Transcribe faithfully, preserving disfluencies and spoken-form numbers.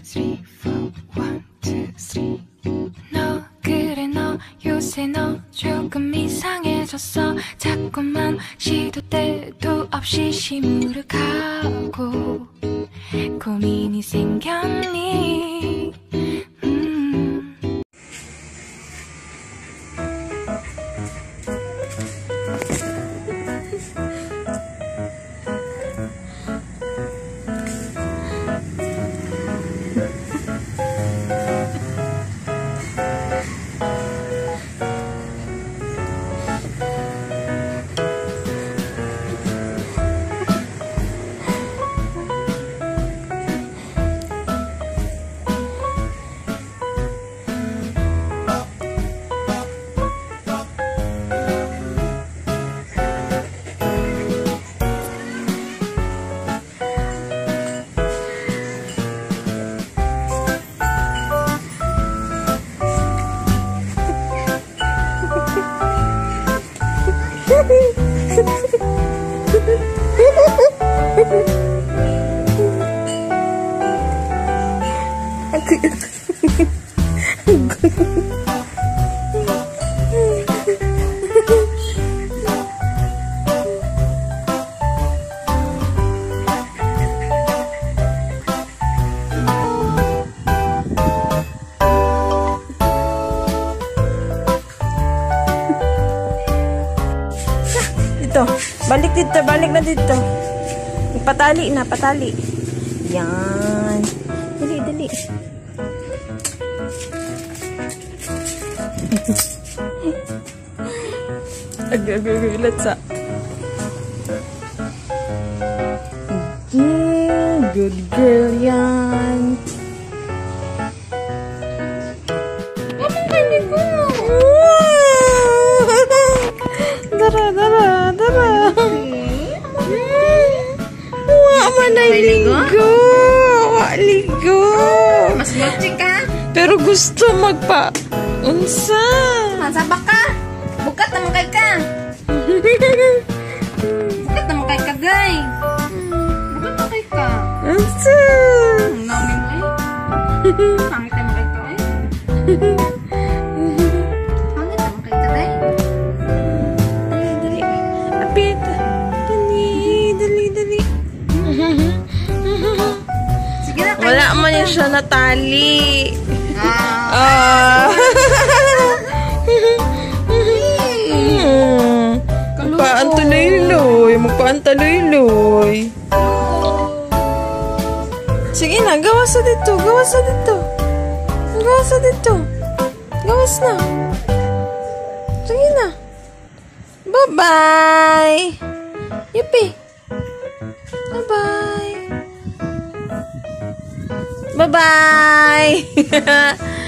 three, four, one, two, three. 너 그래 너 요새 너 조금 이상해졌어. 자꾸만 시도 때도 없이 시무룩하고 고민이 생겼니? 음. Dito, balik dito, balik na dito. Patali na, patali. Yan. Dali, dali. Agagagulat sa. Mm, good girl yan. Ano kayo ko? Dara, dara, dara. Wa man ay ligo. Wa ligo. Mas matching ka? Pero gusto magpa unsa? Masabak ka? Bukat naman kay ka. Bukat naman kay ka, gay. Bukat naman kay ka. Unsa? Ang namin mo eh. Pangit naman kay ka eh. Pangit naman kay ka, gay. Dali, dali. Apit. Dali, dali, dali. Sige na, wala man yun siya natali. Ah. Ah. Magpaantaloy-loy. Magpaantaloy-loy. Sige na, gawas na dito. Gawas na dito. Gawas na dito. Gawas na. Sige na. Bye-bye. Yuphy. Bye-bye. Bye-bye.